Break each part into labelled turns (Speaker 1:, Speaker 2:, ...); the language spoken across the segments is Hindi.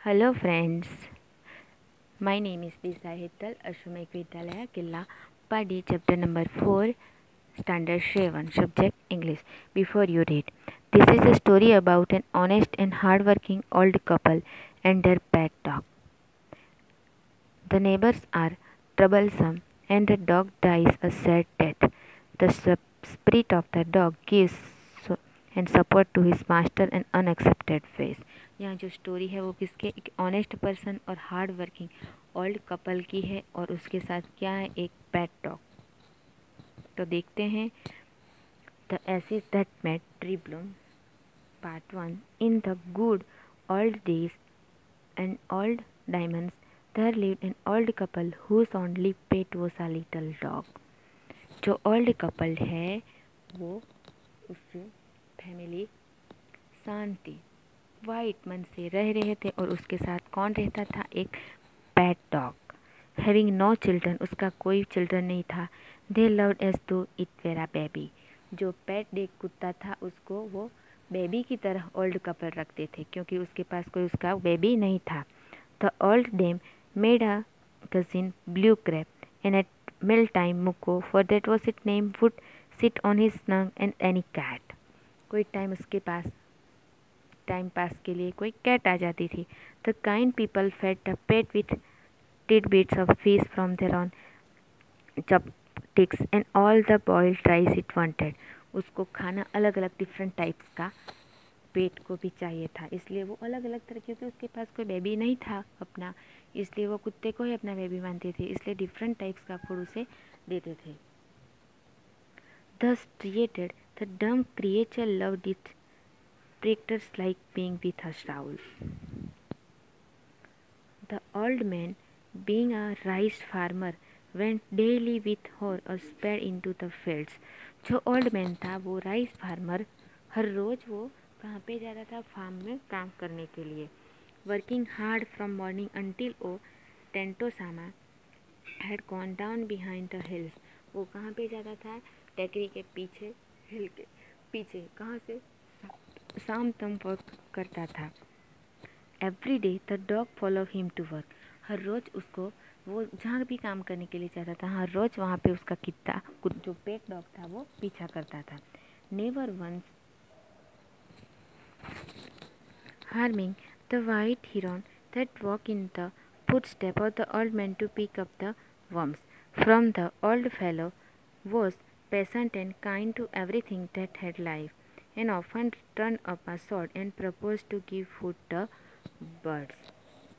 Speaker 1: Hello friends, my name is Disha Hittal, Ashwamek Vidyalaya, Killa, Padi, chapter number 4, standard 7, subject English. Before you read, this is a story about an honest and hardworking old couple and their pet dog. The neighbors are troublesome and the dog dies a sad death. The spirit of the dog gives and support to his master an unaccepted face. यहाँ जो स्टोरी है वो किसके एक ऑनेस्ट पर्सन और हार्ड वर्किंग ओल्ड कपल की है और उसके साथ क्या है एक पेट डॉग। तो देखते हैं the acid that made tree bloom part 1। In the good old days and old diamonds there lived an old couple whose only pet was a little dog। जो ओल्ड कपल है वो उससे फैमिली शांति वाइट मन से रह रहे थे और उसके साथ कौन रहता था एक pet dog. Having no children, उसका कोई चिल्ड्रन नहीं था। They loved as to it were a baby, जो पेट डेग कुत्ता था उसको वो बेबी की तरह ओल्ड कपल रखते थे क्योंकि उसके पास कोई उसका बेबी नहीं था। The old dame made a cousin blue crab, and at meal time Muko, for that was its name, would sit on his snug and any cat। कोई टाइम उसके पास टाइम पास के लिए कोई कैट आ जाती थी। The kind people fed the pet with tidbits of fish from their own chopsticks and all the boiled rice it wanted। उसको खाना अलग अलग डिफरेंट टाइप्स का पेट को भी चाहिए था, इसलिए वो अलग अलग तरह, क्योंकि उसके पास कोई बेबी नहीं था अपना, इसलिए वो कुत्ते को ही अपना बेबी मानते थे, इसलिए डिफरेंट टाइप्स का फूड उसे देते थे। Thus created, the dumb creature loved its predators like being with a Saul। The old man, being a rice farmer, went daily with her or sped into the fields। जो ओल्ड मैन था वो राइस फार्मर, हर रोज़ वो कहाँ पे जाता था, फार्म में काम करने के लिए। Working hard from morning until O Tentosama had gone down behind the hills. वो कहाँ पे जाता था, टेकरी के पीछे, हिल के पीछे, कहाँ से शाम तक वर्क करता था। Every day the dog follow him to work, हर रोज़ उसको वो जहाँ भी काम करने के लिए जाता था हर रोज़ वहाँ पे उसका कित्ता जो पेट डॉग था वो पीछा करता था। Never once harming the white heron that walked in the footsteps of the old man to pick up the worms from the old fellow was patient and kind to everything that had life, and often turned up a sword and proposed to give food to birds।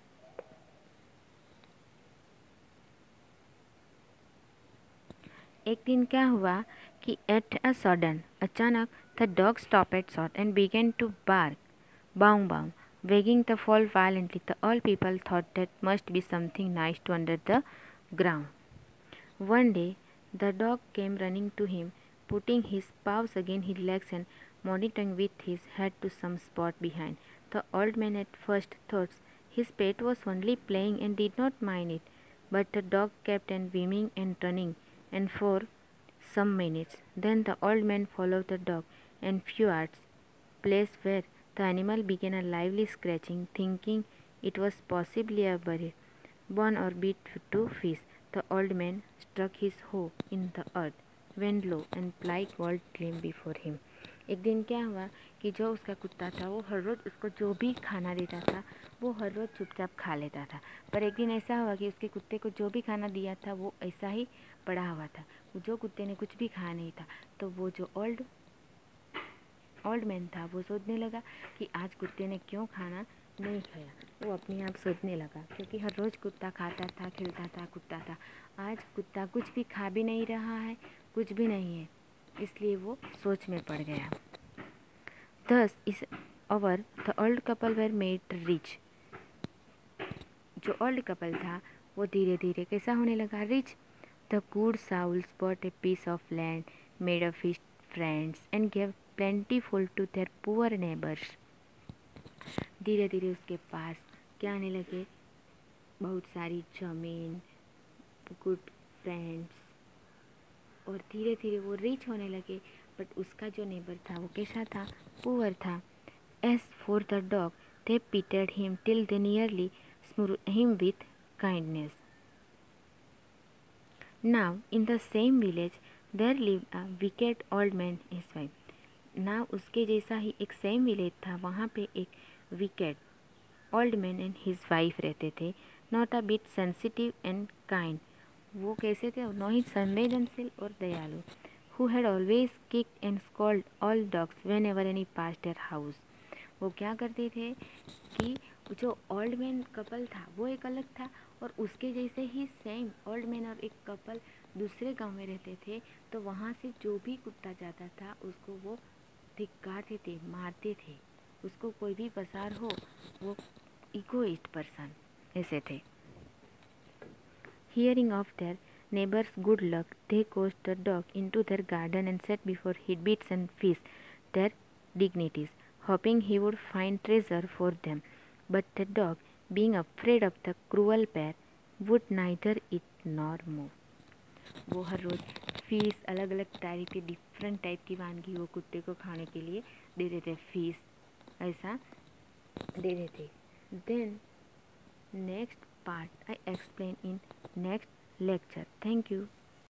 Speaker 1: एक दिन क्या हुआ कि एट अ सडन, अचानक, the dog stop at short and began to bark bound, bound, wagging the foal violently. The all people thought that must be something nice to under the ground. One day, the dog came running to him, putting his paws against his legs and monitoring with his head to some spot behind. The old man at first thought his pet was only playing and did not mind it, but the dog kept on whining and running, and for some minutes, then the old man followed the dog, and few yards, place where the animal began a lively scratching, thinking it was possibly a bird, born or bit to fish. The old man struck his hoe in the earth, went low, and like gold gleamed before him। एक दिन क्या हुआ कि जो उसका कुत्ता था वो हर रोज़ उसको जो भी खाना देता था वो हर रोज़ चुपचाप खा लेता था, पर एक दिन ऐसा हुआ कि उसके कुत्ते को जो भी खाना दिया था वो ऐसा ही पड़ा हुआ था, जो कुत्ते ने कुछ भी खाया नहीं था। तो वो जो ओल्ड मैन था वो सोचने लगा कि आज कुत्ते ने क्यों खाना नहीं खाया। वो अपने आप सोचने लगा क्योंकि हर रोज़ कुत्ता खाता था, खेलता था, कुत्ता था, आज कुत्ता कुछ भी खा भी नहीं रहा है, कुछ भी नहीं है, इसलिए वो सोच में पड़ गया। Thus is our the old couple were made rich। जो ओल्ड कपल था वो धीरे धीरे कैसा होने लगा, rich. The good Sauls bought a piece of land, made a few friends and gave plentiful to their poor neighbors। धीरे धीरे उसके पास क्या आने लगे, बहुत सारी जमीन, गुड फ्रेंड्स, और धीरे धीरे वो रिच होने लगे, बट उसका जो नेबर था वो कैसा था, पुअर था। As for the dog They pitied him till they nearly smothered him with kindness. Now, in the same village, there lived a wicked old man and his wife. Now, उसके जैसा ही एक सेम विलेज था, वहाँ पे एक wicked old man and his wife रहते थे. Not a bit sensitive and kind. वो कैसे थे? नहीं संवेदनशील और दयालु. Who had always kicked and scolded all dogs when ever any pass their house. वो क्या करते थे कि जो ओल्ड मैन कपल था वो एक अलग था, और उसके जैसे ही सेम ओल्ड मैन और एक कपल दूसरे गांव में रहते थे. तो वहाँ से जो भी कुत्ता जाता था उसको वो धिक्कारते थे, मारते थे. उसको कोई भी पसार हो, वो इगोइस्ट पर्सन ऐसे थे. Hearing of their neighbor's good luck, they coaxed the dog into their garden and set before tidbits and fish their dignities, hoping he would find treasure for them. But the dog, being afraid of the cruel pair, would neither eat nor move. वो हर रोज़ फीस अलग अलग टाइप के डिफरेंट टाइप की वानगी वो कुत्ते को खाने के लिए दे देते. फीस ऐसा दे देते. Then next part I explain in next lecture. Thank you.